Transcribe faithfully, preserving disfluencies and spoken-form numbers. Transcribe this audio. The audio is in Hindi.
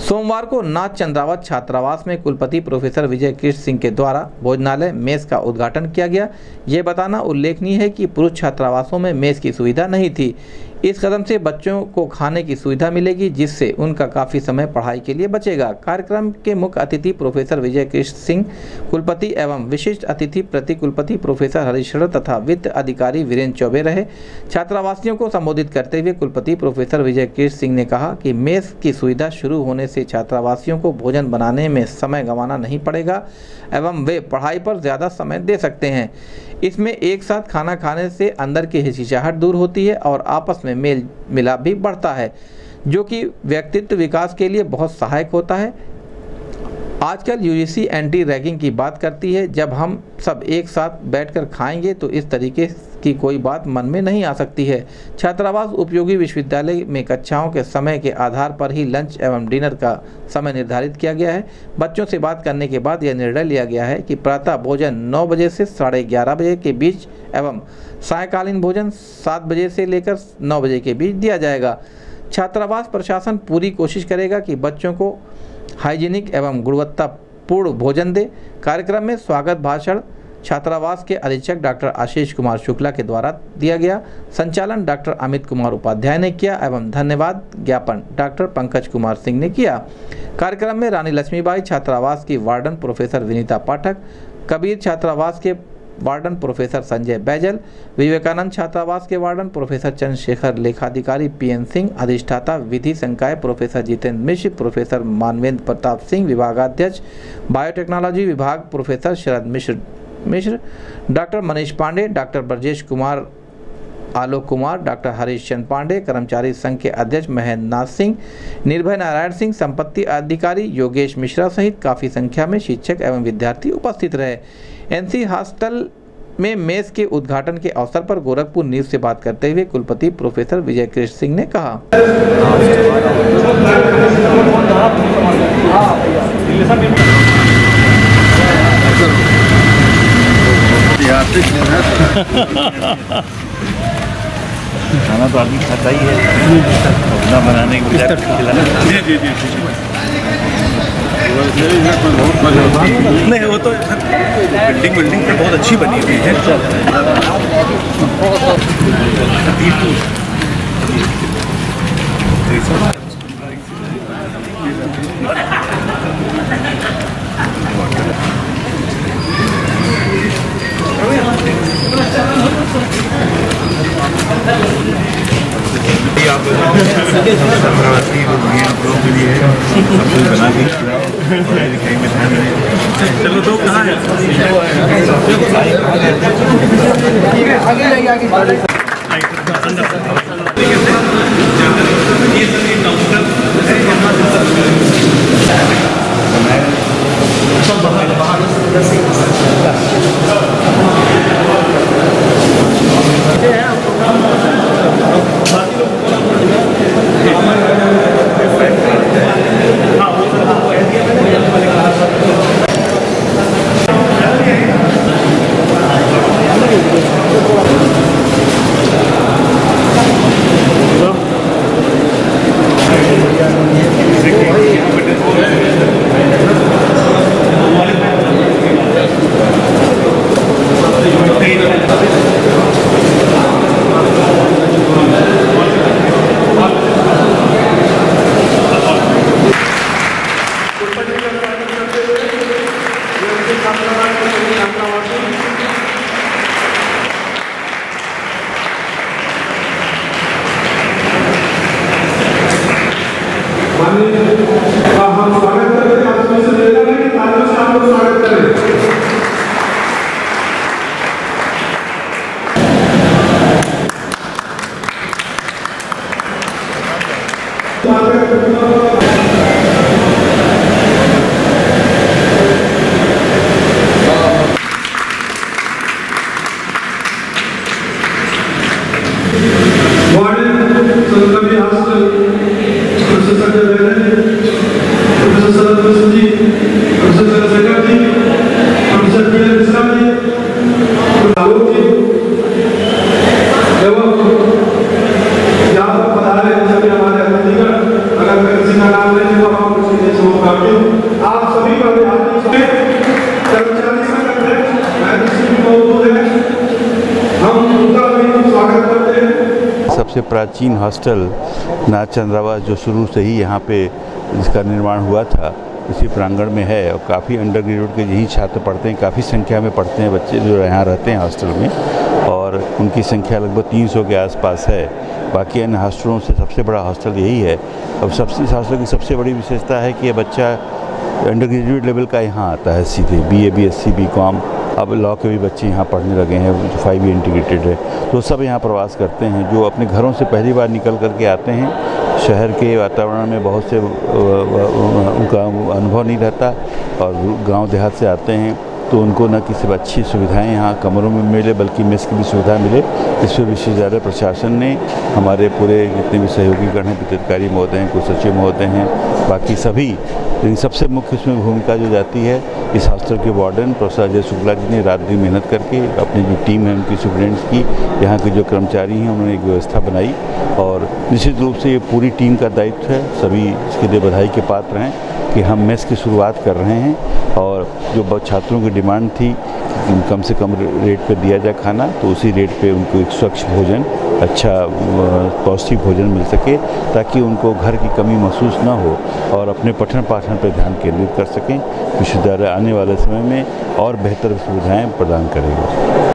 सोमवार को नाथ चंद्रावत छात्रावास में कुलपति प्रोफेसर विजय कृष्ण सिंह के द्वारा भोजनालय मेस का उद्घाटन किया गया। ये बताना उल्लेखनीय है कि पूर्व छात्रावासों में मेस की सुविधा नहीं थी। इस कदम से बच्चों को खाने की सुविधा मिलेगी, जिससे उनका काफ़ी समय पढ़ाई के लिए बचेगा। कार्यक्रम के मुख्य अतिथि प्रोफेसर विजय कृष्ण सिंह कुलपति एवं विशिष्ट अतिथि प्रति कुलपति प्रोफेसर हरीशरण तथा वित्त अधिकारी वीरेंद्र चौबे रहे। छात्रावासियों को संबोधित करते हुए कुलपति प्रोफेसर विजय कृष्ण सिंह ने कहा कि मेस की सुविधा शुरू होने से छात्रावासियों को भोजन बनाने में समय गंवाना नहीं पड़ेगा एवं वे पढ़ाई पर ज़्यादा समय दे सकते हैं। इसमें एक साथ खाना खाने से अंदर की हिचकिचाहट दूर होती है और आपस में मेल मिलाप भी बढ़ता है, जो कि व्यक्तित्व विकास के लिए बहुत सहायक होता है। आजकल यूजीसी एंटी रैगिंग की बात करती है। जब हम सब एक साथ बैठकर खाएंगे तो इस तरीके की कोई बात मन में नहीं आ सकती है। छात्रावास उपयोगी विश्वविद्यालय में कक्षाओं के समय के आधार पर ही लंच एवं डिनर का समय निर्धारित किया गया है। बच्चों से बात करने के बाद यह निर्णय लिया गया है कि प्रातः भोजन नौ बजे से साढ़े ग्यारह बजे के बीच एवं सायंकालीन भोजन सात बजे से लेकर नौ बजे के बीच दिया जाएगा। छात्रावास प्रशासन पूरी कोशिश करेगा कि बच्चों को हाइजीनिक एवं गुणवत्तापूर्ण भोजन दे। कार्यक्रम में स्वागत भाषण छात्रावास के अधीक्षक डॉक्टर आशीष कुमार शुक्ला के द्वारा दिया गया। संचालन डॉक्टर अमित कुमार उपाध्याय ने किया एवं धन्यवाद ज्ञापन डॉक्टर पंकज कुमार सिंह ने किया। कार्यक्रम में रानी लक्ष्मीबाई छात्रावास की वार्डन प्रोफेसर विनीता पाठक, कबीर छात्रावास के वार्डन प्रोफेसर संजय बैजल, विवेकानंद छात्रावास के वार्डन प्रोफेसर चंद्रशेखर, लेखाधिकारी पीएन सिंह, अधिष्ठाता विधि संकाय प्रोफेसर जितेंद्र मिश्र, प्रोफेसर मानवेंद्र प्रताप सिंह, विभागाध्यक्ष बायोटेक्नोलॉजी विभाग professor Sharad Mishra Mishra doctor Manish Pandey, doctor Brajesh Kumar, Alok Kumar, doctor Harish Chandra Pandey, कर्मचारी संघ के अध्यक्ष महेंद्र नाथ सिंह, निर्भय नारायण सिंह, संपत्ति अधिकारी योगेश मिश्रा सहित काफ़ी संख्या में शिक्षक एवं विद्यार्थी उपस्थित रहे। एनसी हॉस्टल में मेस के उद्घाटन के अवसर पर गोरखपुर न्यूज से बात करते हुए कुलपति प्रोफेसर विजय कृष्ण सिंह ने कहा, खाना तो आदमी खाता ही है, खाना बनाने के लिए खिलाना। जी जी जी नहीं, वो तो बिल्डिंग बिल्डिंग पे बहुत अच्छी बनी हुई है। चलो तो कहाँ है? आगे जाइए आगे। शुभकामनाएं। आप सभी कर्मचारी संगठन मौजूद है, हम उनका भी स्वागत करते हैं। सबसे प्राचीन हॉस्टल नाथ चंद्रावास जो शुरू से ही यहाँ पे इसका निर्माण हुआ था, इसी प्रांगण में है और काफ़ी अंडर ग्रेजुएट के यही छात्र पढ़ते हैं, काफ़ी संख्या में पढ़ते हैं बच्चे जो यहाँ रहते हैं हॉस्टल में, और उनकी संख्या लगभग तीन सौ के आसपास है। बाकी अन्य हॉस्टलों से सबसे बड़ा हॉस्टल यही है। अब सबसे इस हॉस्टल की सबसे बड़ी विशेषता है कि ये बच्चा अंडर ग्रेजुएट लेवल का यहाँ आता है सीधे, B A B S C B com, अब लॉ के भी बच्चे यहाँ पढ़ने लगे हैं जो फाइव ईयर इंटीग्रेटेड है, तो सब यहाँ प्रवास करते हैं जो अपने घरों से पहली बार निकल करके आते हैं। शहर के वातावरण में बहुत से उनका अनुभव नहीं रहता और गांव देहात से आते हैं तो उनको न किसी अच्छी सुविधाएं यहाँ कमरों में मिले बल्कि मेस की भी सुविधा मिले। इस पर विश्वविद्यालय प्रशासन ने, हमारे पूरे जितने भी सहयोगी गण हैं, वित्ताधिकारी महोदय हैं, कुल सचिव महोदय हैं, बाकी सभी, लेकिन सबसे मुख्य इसमें भूमिका जो जाती है इस हॉस्टल के वार्डन प्रोफेसर अजय शुक्ला जी ने रात दिन मेहनत करके अपनी जो टीम है उनकी स्टूडेंट्स की, यहाँ के जो कर्मचारी हैं उन्होंने एक व्यवस्था बनाई और निश्चित रूप से ये पूरी टीम का दायित्व है। सभी इसके लिए बधाई के पात्र हैं कि हम मेस की शुरुआत कर रहे हैं और जो छात्रों की डिमांड थी कम से कम रेट पे दिया जाए खाना, तो उसी रेट पे उनको एक स्वच्छ भोजन, अच्छा पौष्टिक भोजन मिल सके ताकि उनको घर की कमी महसूस ना हो और अपने पठन पाठन पर ध्यान केंद्रित कर सकें। विश्वविद्यालय आने वाले समय में और बेहतर सुविधाएं प्रदान करेगा।